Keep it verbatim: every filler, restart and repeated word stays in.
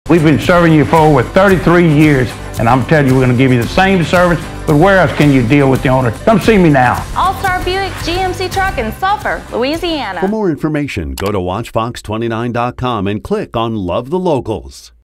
We've been serving you for over thirty-three years, and I'm telling you, we're going to give you the same service, but where else can you deal with the owner? Come see me now. All-Star Buick G M C Truck in Sulphur, Louisiana. For more information, go to watch fox twenty-nine dot com and click on Love the Locals.